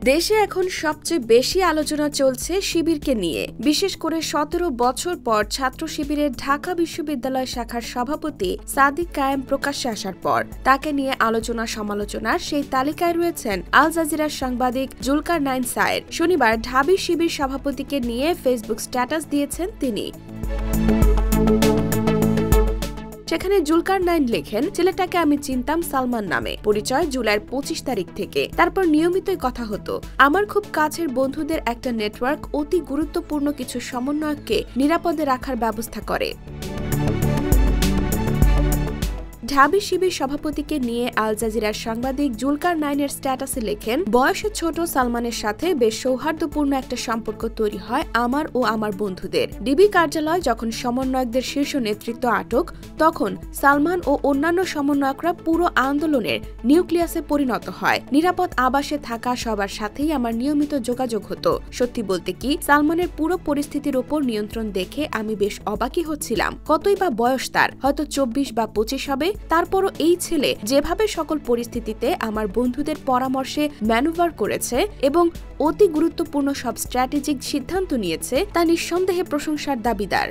দেশে এখন সবচেয়ে বেশি আলোচনা চলছে শিবিরকে নিয়ে। বিশেষ করে ১৭ বছর পর ছাত্র শিবিরের ঢাকা বিশ্ববিদ্যালয় শাখার সভাপতি সাদিক কায়েম প্রকাশ্যে আসার পর তাকে নিয়ে আলোচনা সমালোচনার সেই তালিকায় রয়েছেন আল জাজিরার সাংবাদিক জুলকারনাইন সায়ের। শনিবার ঢাবি শিবির সভাপতিকে নিয়ে ফেসবুক স্ট্যাটাস দিয়েছেন তিনি। সেখানে জুলকারনাইন লেখেন, ছেলেটাকে আমি চিনতাম সালমান নামে, পরিচয় জুলাইয়ের ২৫ তারিখ থেকে। তারপর নিয়মিতই কথা হতো। আমার খুব কাছের বন্ধুদের একটা নেটওয়ার্ক অতি গুরুত্বপূর্ণ কিছু সমন্বয়ককে নিরাপদে রাখার ব্যবস্থা করে। ঢাবি শিবির সভাপতিকে নিয়ে আল জাজিরার সাংবাদিক জুলকারনাইনের স্ট্যাটাসে লেখেন, বয়সে ছোট সালমানের সাথে বেশ সৌহার্দ্যপূর্ণ একটা সম্পর্ক তৈরি হয় আমার ও আমার বন্ধুদের। ডিবি কার্যালয় যখন সমন্বয়কদের শীর্ষ নেতৃত্ব আটক, তখন সালমান ও অন্যান্য সমন্বয়করা পুরো আন্দোলনের নিউক্লিয়াসে পরিণত হয়। নিরাপদ আবাসে থাকা সবার সাথেই আমার নিয়মিত যোগাযোগ হতো। সত্যি বলতে কি, সালমানের পুরো পরিস্থিতির ওপর নিয়ন্ত্রণ দেখে আমি বেশ অবাকই হচ্ছিলাম। কতই বা বয়স তার, হয়তো ২৪ বা ২৫ হবে। তারপরও এই ছেলে যেভাবে সকল পরিস্থিতিতে আমার বন্ধুদের পরামর্শে ম্যানুভার করেছে এবং অতি গুরুত্বপূর্ণ সব স্ট্র্যাটেজিক সিদ্ধান্ত নিয়েছে, তা নিঃসন্দেহে প্রশংসার দাবিদার।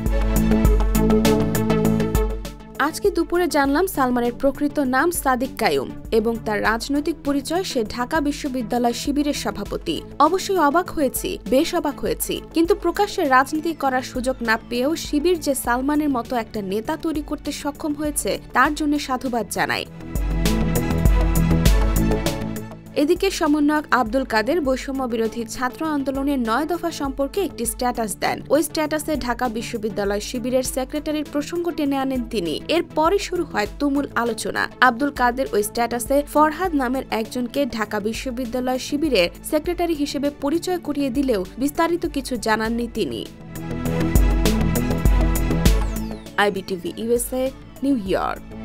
আজকে দুপুরে জানলাম সালমানের প্রকৃত নাম সাদিক কায়ুম এবং তার রাজনৈতিক পরিচয় সে ঢাকা বিশ্ববিদ্যালয় শিবিরের সভাপতি। অবশ্যই অবাক হয়েছি, বেশ অবাক হয়েছি, কিন্তু প্রকাশ্যে রাজনীতি করার সুযোগ না পেয়েও শিবির যে সালমানের মতো একটা নেতা তৈরি করতে সক্ষম হয়েছে তার জন্য সাধুবাদ জানাই। এদিকে সমন্বয়ক আব্দুল কাদের বৈষম্য বিরোধী ছাত্র আন্দোলনের ৯ দফা সম্পর্কে একটি স্ট্যাটাস দেন। ওই স্ট্যাটাসে ঢাকা বিশ্ববিদ্যালয় শিবিরের সেক্রেটারির প্রসঙ্গ টেনে আনেন তিনি। এরপরই শুরু হয় তুমুল আলোচনা। আব্দুল কাদের ওই স্ট্যাটাসে ফরহাদ নামের একজনকে ঢাকা বিশ্ববিদ্যালয় শিবিরের সেক্রেটারি হিসেবে পরিচয় করিয়ে দিলেও বিস্তারিত কিছু জানাননি তিনি। IBTV USA, New York.